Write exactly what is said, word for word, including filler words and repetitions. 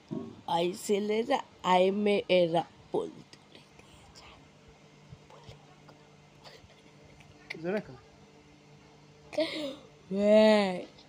hay ছেলেরা I মেয়েরা বলতে জোরে কর। হ্যাঁ